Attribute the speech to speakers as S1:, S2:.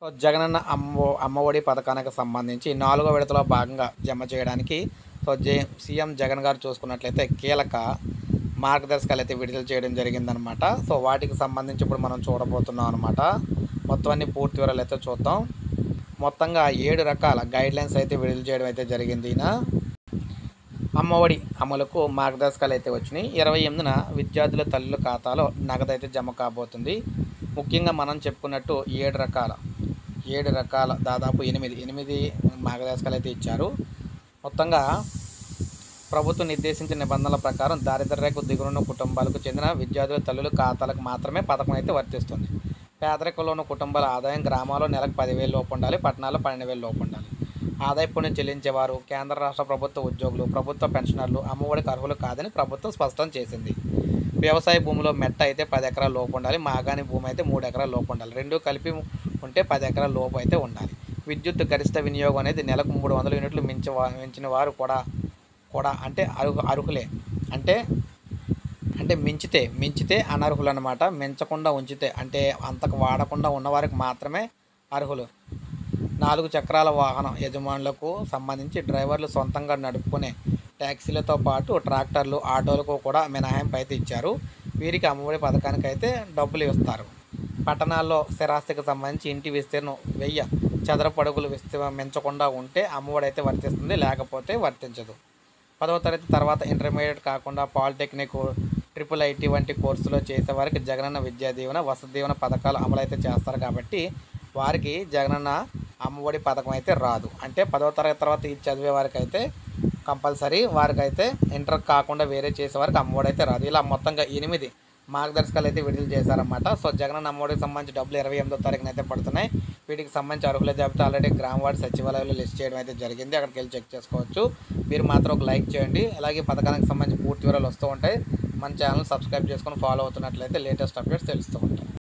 S1: So Jagananna Amma Vodi పథకానికి సంబంధించి 4వ విడతలో భాగంగా జమ చేయడానికి సీఎం జగన్ గారు చూసుకున్నట్లయితే కీలక మార్గదర్శకాలు అయితే విడుదల చేయడం జరిగిందనమాట. సో వాటికి సంబంధించి ఇప్పుడు మనం చూడబోతున్నాం అనమాట. మొత్తం అన్ని పూర్తి వివరాలు అయితే చూద్దాం. మొత్తంగా 7 రకాల గైడ్లైన్స్ అయితే విడుదల చేయడం అయితే జరిగింది. అమ్మఒడి అమలుకు మార్గదర్శకాలు అయితే వచ్చినాయి. 28న విద్యార్థుల తల్లుల ఖాతాలో నగదు అయితే జమ కాబోతుంది. ముఖ్యంగా మనం చెప్పుకున్నట్టు 7 రకాల దాదాపు 8 మార్గదర్శకాలు అయితే ఇచ్చారు. మొత్తంగా ప్రభుత్వం నిర్దేశించిన నిబంధనల ప్రకారం దారిద్ర్య రేఖకు దిగునున్న కుటుంబాలకు చెందిన విద్యార్థుల తల్లుల ఖాతాలకు మాత్రమే పథకం అయితే వర్తిస్తుంది. పేదరికంలో ఉన్న కుటుంబాల ఆదాయం గ్రామాల్లో నెలకు 10,000 లోపు ఉండాలి, పట్టణాల్లో 12,000 లోపు ఉండాలి. ఆదాయ పన్ను చెల్లించేవారు కేంద్ర రాష్ట్ర ప్రభుత్వ ఉద్యోగులు, ప్రభుత్వ పెన్షనర్లు అమ్మఒడికి అర్హులు కాదని ప్రభుత్వం స్పష్టం చేసింది. వ్యవసాయ భూమిలో మెట్ట అయితే 10 ఎకరాల లోపు ఉండాలి, మాగాణి భూమి అయితే 3 ఎకరాల లోపు ఉండాలి. రెండూ కలిపి ఉంటే 10 ఎకరాల లోపు అయితే ఉండాలి. విద్యుత్ గరిష్ట వినియోగం అనేది నెలకు 300 యూనిట్లు మించిన వారు కూడా అంటే అర్హులే. అంటే మించితే అనర్హులు అనమాట. మించకుండా ఉంచితే అంటే అంతకు వాడకుండా ఉన్నవారికి మాత్రమే అర్హులు. 4 చక్రాల వాహనం యజమానులకు సంబంధించి డ్రైవర్లు సొంతంగా నడుపుకునే ట్యాక్సీలతో పాటు ట్రాక్టర్లు, ఆటోలకు కూడా మినహాయింపు అయితే ఇచ్చారు. వీరికి అమ్మఒడి పథకానికి అయితే డబ్బులు ఇస్తారు. పట్టణాల్లో స్థిరాస్తికి సంబంధించి ఇంటి విస్తీర్ణం 1000 చదరపు అడుగులు మించకుండా ఉంటే అమ్మఒడి అయితే వర్తిస్తుంది, లేకపోతే వర్తించదు. 10వ తరగతి తర్వాత ఇంటర్మీడియట్ కాకుండా పాలిటెక్నిక్, IIIT వంటి కోర్సులో చేసేవారికి జగనన్న విద్యా దీవెన, వసతి దీవెన పథకాలు అమలైతే చేస్తారు. కాబట్టి వారికి జగనన్న అమ్మఒడి పథకం అయితే రాదు. అంటే 10వ తరగతి తర్వాత ఇది చదివే వారికి అయితే కంపల్సరీ, వారికైతే ఇంటర్ కాకుండా వేరే చేసేవారికి అమ్మఒడి అయితే రాదు. ఇలా మొత్తంగా 8 మార్గదర్శకాలు అయితే విడుదల చేశారన్నమాట. సో జగనన్న అమ్మఒడికి సంబంధించి డబ్బులు 28వ తారీఖున అయితే పడుతున్నాయి. వీటికి సంబంధించి అర్హుల జాబితా ఆల్రెడీ గ్రామ వార్డు సచివాలయంలో లిస్ట్ చేయడం అయితే జరిగింది. అక్కడికి వెళ్ళి చెక్ చేసుకోవచ్చు. మీరు మాత్రం ఒక లైక్ చేయండి. అలాగే పథకానికి సంబంధించి పూర్తి వివరాలు వస్తూ ఉంటాయి. మన ఛానల్ సబ్స్క్రైబ్ చేసుకొని ఫాలో అవుతున్నట్లయితే లేటెస్ట్ అప్డేట్స్ తెలుస్తూ ఉంటాయి.